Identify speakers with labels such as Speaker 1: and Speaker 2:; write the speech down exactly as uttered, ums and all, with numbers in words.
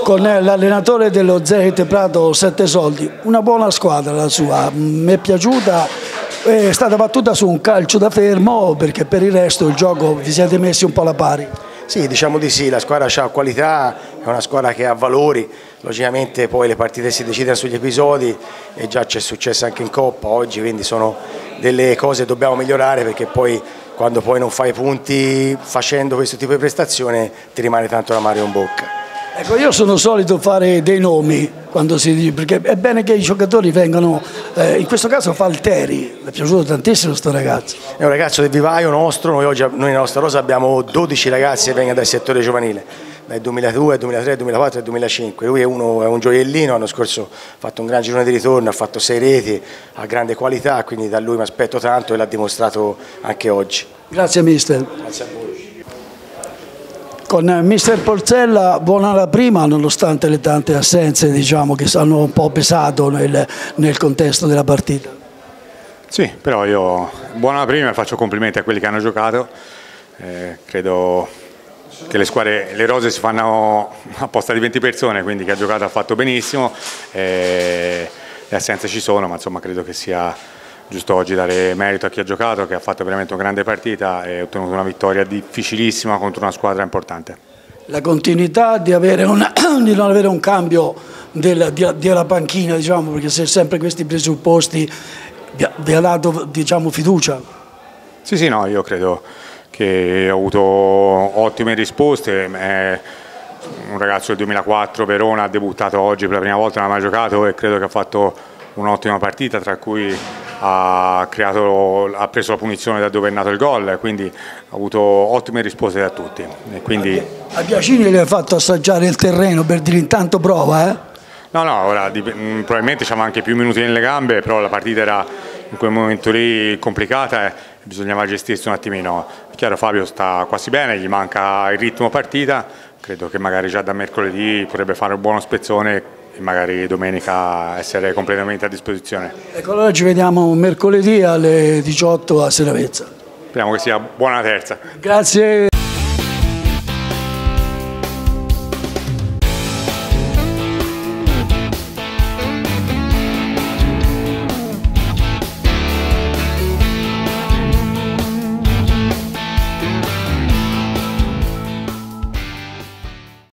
Speaker 1: con l'allenatore dello Zenit Prato Sette Soldi, una buona squadra la sua, mi è piaciuta, è stata battuta su un calcio da fermo perché per il resto il gioco vi siete messi un po' alla pari.
Speaker 2: Sì, diciamo di sì, la squadra ha qualità, è una squadra che ha valori, logicamente poi le partite si decidono sugli episodi e già c'è successo anche in Coppa oggi, quindi sono delle cose che dobbiamo migliorare perché poi quando poi non fai punti facendo questo tipo di prestazione ti rimane tanto l'amaro in bocca.
Speaker 1: Ecco, io sono solito fare dei nomi quando si dice, perché è bene che i giocatori vengano, eh, in questo caso Falteri, mi è piaciuto tantissimo questo ragazzo.
Speaker 2: È un ragazzo del vivaio nostro, noi oggi noi nella nostra rosa abbiamo dodici ragazzi che vengono dal settore giovanile, dal duemiladue, duemilatré, duemilaquattro e duemilacinque, lui è, uno, è un gioiellino, l'anno scorso ha fatto un gran girone di ritorno, ha fatto sei reti, ha grande qualità, quindi da lui mi aspetto tanto e l'ha dimostrato anche oggi.
Speaker 1: Grazie mister.
Speaker 2: Grazie a voi.
Speaker 1: Con mister Porcella buona la prima nonostante le tante assenze, diciamo, che hanno un po' pesato nel, nel contesto della partita.
Speaker 3: Sì, però io buona la prima e faccio complimenti a quelli che hanno giocato, eh, credo che le squadre, le rose si fanno apposta di venti persone, quindi chi ha giocato ha fatto benissimo, eh, le assenze ci sono, ma insomma credo che sia giusto oggi dare merito a chi ha giocato, che ha fatto veramente una grande partita e ha ottenuto una vittoria difficilissima contro una squadra importante.
Speaker 1: La continuità di, avere una, di non avere un cambio del, di, della panchina, diciamo, perché se sempre questi presupposti vi, vi ha dato, diciamo, fiducia.
Speaker 3: Sì, sì, no, io credo che ho avuto ottime risposte. È un ragazzo del duemilaquattro, Verona, ha debuttato oggi per la prima volta, non ha mai giocato e credo che ha fatto un'ottima partita, tra cui ha, creato, ha preso la punizione da dove è nato il gol, quindi ha avuto ottime risposte da tutti. E quindi...
Speaker 1: A Biagini le ha fatto assaggiare il terreno per dire intanto prova, eh?
Speaker 3: No, no, ora probabilmente c'aveva anche più minuti nelle gambe, però la partita era in quel momento lì complicata e bisognava gestirsi un attimino. È chiaro, Fabio sta quasi bene, gli manca il ritmo partita, credo che magari già da mercoledì potrebbe fare un buono spezzone e magari domenica essere completamente a disposizione.
Speaker 1: Ecco, allora ci vediamo mercoledì alle diciotto a Seravezza.
Speaker 3: Speriamo che sia buona la terza.
Speaker 1: Grazie.